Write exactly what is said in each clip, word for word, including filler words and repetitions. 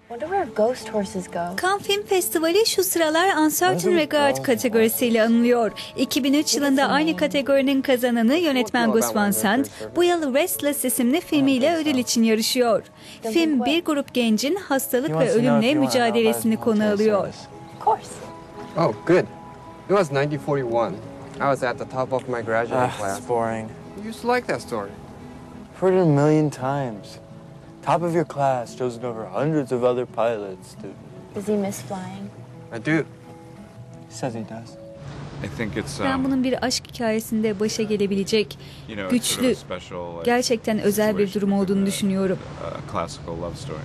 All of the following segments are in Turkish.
Cannes Film Festivali şu sıralar Uncertain Regard kategorisiyle anılıyor. iki bin üç yılında aynı kategorinin kazananı yönetmen Gus Van Sant, bu yıl Restless isimli filmiyle ödül için yarışıyor. Film bir grup gencin hastalık ve ölümle mücadelesini konu alıyor. Oh, good. It was nineteen forty-one. I was at the top of my graduating class. It's boring. You used to like that story. Heard it a million times. Top of your class, chosen over hundreds of other pilots. Dude. Does he miss flying? I do. He says he does. I think it's, um, Ben bunun bir aşk hikayesinde başa gelebilecek, you know, it's sort güçlü, of a special, like, gerçekten özel bir situation durum olduğunu with a- düşünüyorum. a classical love story.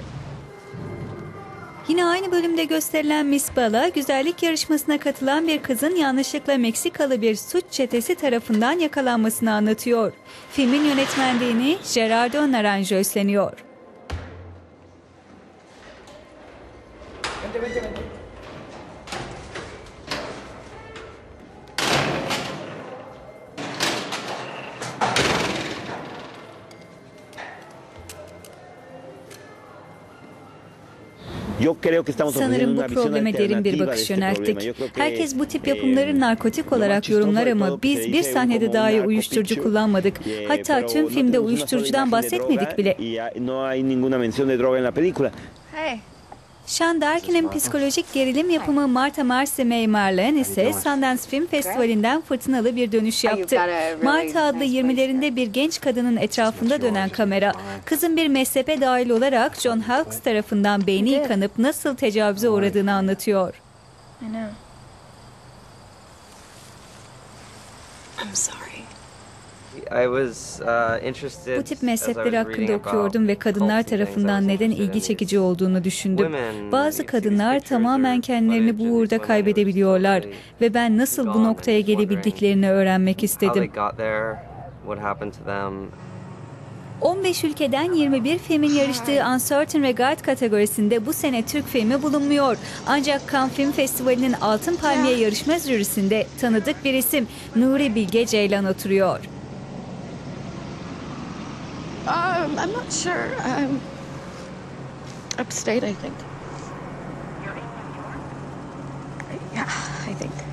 Yine aynı bölümde gösterilen Miss Bala, güzellik yarışmasına katılan bir kızın yanlışlıkla Meksikalı bir suç çetesi tarafından yakalanmasını anlatıyor. Filmin yönetmenliğini Gerardo Naranjo üstleniyor. Sanırım bu probleme derin bir bakış yönelttik. Herkes bu tip yapımları narkotik olarak yorumlar ama biz bir sahnede dahi uyuşturucu kullanmadık. Hatta tüm filmde uyuşturucudan bahsetmedik bile. Hey. Sean Darkin'in psikolojik gerilim yapımı Martha Marcy May Marlene ise Sundance Film Festivali'nden fırtınalı bir dönüş yaptı. Martha adlı yirmilerinde bir genç kadının etrafında dönen kamera, kızın bir mezhebe dahil olarak John Hawkes tarafından beyni yıkanıp nasıl tecavüze uğradığını anlatıyor. I know. I'm sorry. I was, uh, interested Bu tip mezhepleri hakkında okuyordum ve kadınlar tarafından neden ilgi çekici olduğunu düşündüm. Bazı kadınlar tamamen kendilerini bu uğurda kaybedebiliyorlar ve ben nasıl bu noktaya gelebildiklerini öğrenmek istedim. on beş ülkeden yirmi bir filmin yarıştığı Uncertain Regard kategorisinde bu sene Türk filmi bulunmuyor. Ancak Cannes Film Festivali'nin Altın Palmiye yarışma jürisinde tanıdık bir isim Nuri Bilge Ceylan oturuyor. Um, I'm not sure. Um, upstate, I think. Yeah, I think.